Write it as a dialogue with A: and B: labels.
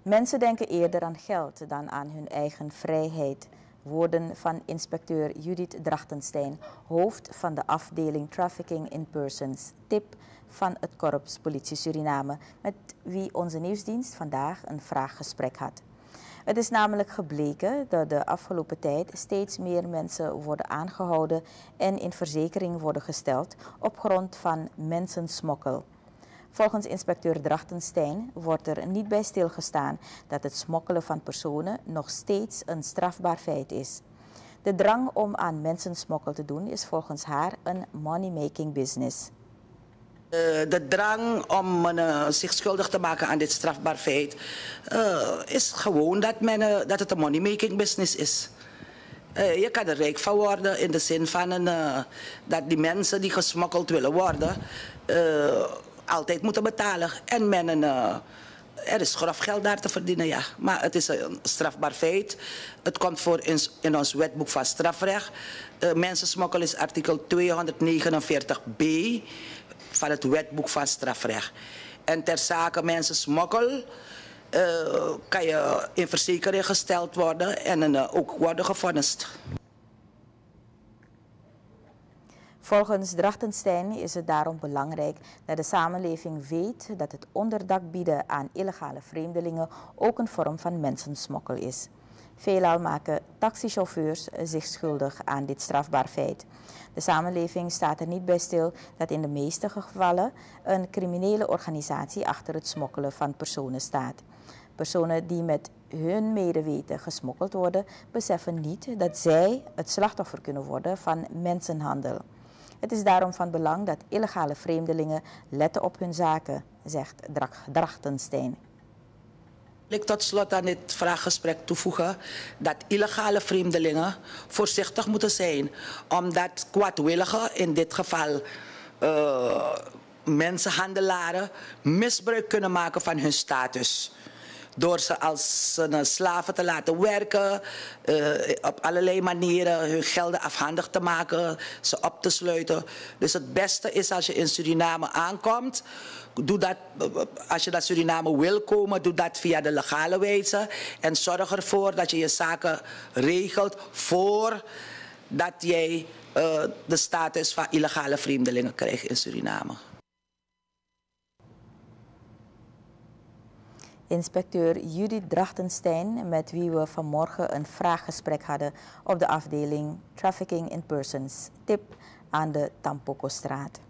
A: Mensen denken eerder aan geld dan aan hun eigen vrijheid. Woorden van inspecteur Judith Drachtenstein, hoofd van de afdeling Trafficking in Persons, TIP van het Korps Politie Suriname, met wie onze nieuwsdienst vandaag een vraaggesprek had. Het is namelijk gebleken dat de afgelopen tijd steeds meer mensen worden aangehouden en in verzekering worden gesteld op grond van mensensmokkel. Volgens inspecteur Drachtenstein wordt er niet bij stilgestaan dat het smokkelen van personen nog steeds een strafbaar feit is. De drang om aan mensensmokkel te doen is volgens haar een money-making business.
B: De drang om zich schuldig te maken aan dit strafbaar feit is gewoon dat het een money-making business is. Je kan er rijk van worden in de zin van dat die mensen die gesmokkeld willen worden altijd moeten betalen. En er is grof geld daar te verdienen, ja. Maar het is een strafbaar feit. Het komt voor in ons wetboek van strafrecht. Mensensmokkel is artikel 249b van het wetboek van strafrecht. En ter zake mensensmokkel kan je in verzekering gesteld worden en ook worden gevonnist.
A: Volgens Drachtenstein is het daarom belangrijk dat de samenleving weet dat het onderdak bieden aan illegale vreemdelingen ook een vorm van mensensmokkel is. Veelal maken taxichauffeurs zich schuldig aan dit strafbaar feit. De samenleving staat er niet bij stil dat in de meeste gevallen een criminele organisatie achter het smokkelen van personen staat. Personen die met hun medeweten gesmokkeld worden, beseffen niet dat zij het slachtoffer kunnen worden van mensenhandel. Het is daarom van belang dat illegale vreemdelingen letten op hun zaken, zegt Drachtenstein.
B: Ik tot slot aan dit vraaggesprek toevoegen dat illegale vreemdelingen voorzichtig moeten zijn, omdat kwaadwilligen, in dit geval mensenhandelaren, misbruik kunnen maken van hun status. Door ze als slaven te laten werken, op allerlei manieren hun gelden afhandig te maken, ze op te sluiten. Dus het beste is als je in Suriname aankomt, doe dat, als je naar Suriname wil komen, doe dat via de legale wijze. En zorg ervoor dat je je zaken regelt voordat jij de status van illegale vreemdelingen krijgt in Suriname.
A: Inspecteur Judith Drachtenstein, met wie we vanmorgen een vraaggesprek hadden op de afdeling Trafficking in Persons, TIP aan de Tampoco-straat.